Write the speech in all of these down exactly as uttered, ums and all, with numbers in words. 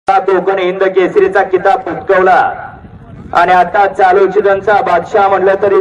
कोकण हिंद केसरीचा किताब पटकावला आणि आता चालू चिदनचा बादशाह म्हटलं तरी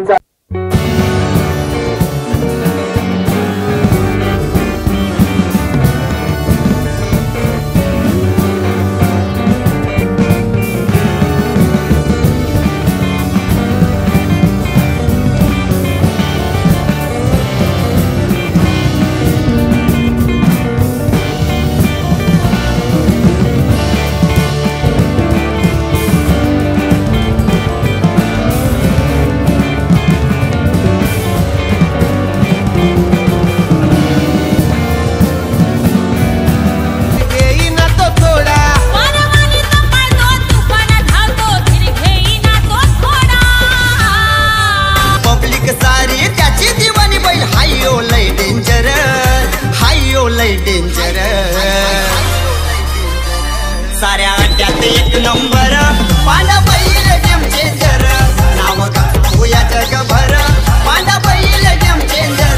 साऱ्या अड्ड्यात एक नंबर पांडा बैल गेम चेंजर नाव गाजवू या जगभर पांडा बैल गेम चेंजर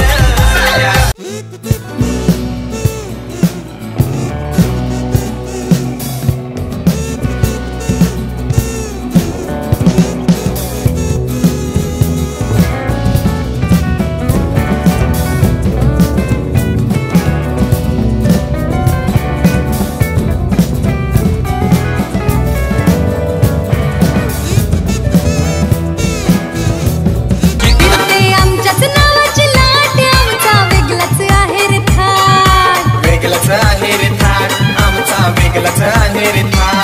वेगळंच आहे रे थाट आमचा वेगळंच आहे रे थाट